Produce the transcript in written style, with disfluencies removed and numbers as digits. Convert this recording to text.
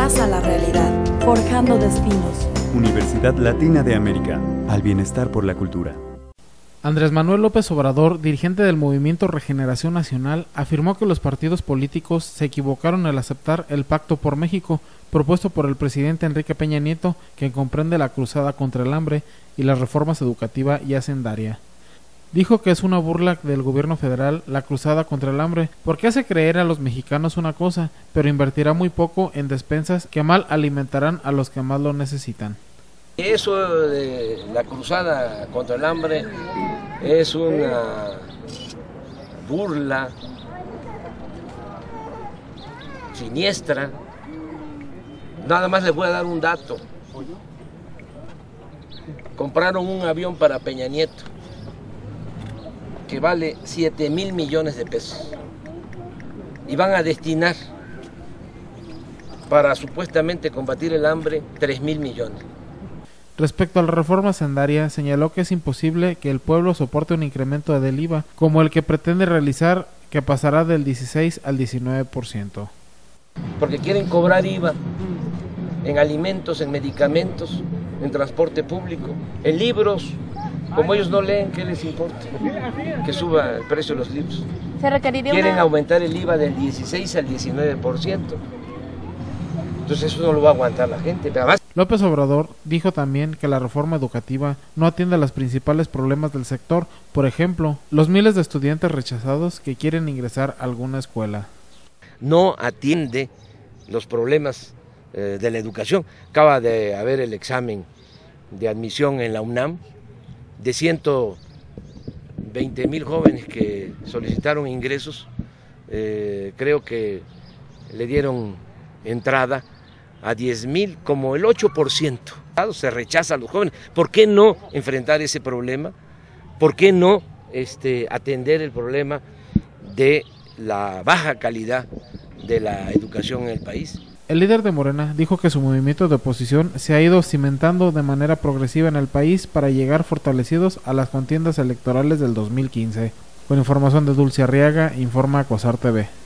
más a la realidad, forjando destinos. Universidad Latina de América, al bienestar por la cultura. Andrés Manuel López Obrador, dirigente del Movimiento Regeneración Nacional, afirmó que los partidos políticos se equivocaron al aceptar el Pacto por México, propuesto por el presidente Enrique Peña Nieto, que comprende la cruzada contra el hambre y las reformas educativa y hacendaria. Dijo que es una burla del gobierno federal la cruzada contra el hambre, porque hace creer a los mexicanos una cosa, pero invertirá muy poco en despensas que mal alimentarán a los que más lo necesitan. Eso de la cruzada contra el hambre es una burla siniestra. Nada más les voy a dar un dato. Compraron un avión para Peña Nieto que vale 7,000 millones de pesos y van a destinar para supuestamente combatir el hambre 3,000 millones. Respecto a la reforma hacendaria, señaló que es imposible que el pueblo soporte un incremento del IVA como el que pretende realizar, que pasará del 16 al 19%. Porque quieren cobrar IVA en alimentos, en medicamentos, en transporte público, en libros. Como ellos no leen, ¿qué les importa? Que suba el precio de los libros. Quieren aumentar el IVA del 16 al 19%. Entonces eso no lo va a aguantar la gente. Pero además, López Obrador dijo también que la reforma educativa no atiende a los principales problemas del sector, por ejemplo, los miles de estudiantes rechazados que quieren ingresar a alguna escuela. No atiende los problemas de la educación. Acaba de haber el examen de admisión en la UNAM de 120,000 jóvenes que solicitaron ingresos. Creo que le dieron entrada a 10,000, como el 8%. Se rechaza a los jóvenes. ¿Por qué no enfrentar ese problema? ¿Por qué no atender el problema de la baja calidad de la educación en el país? El líder de Morena dijo que su movimiento de oposición se ha ido cimentando de manera progresiva en el país para llegar fortalecidos a las contiendas electorales del 2015. Con información de Dulce Arriaga, informa COSAR TV.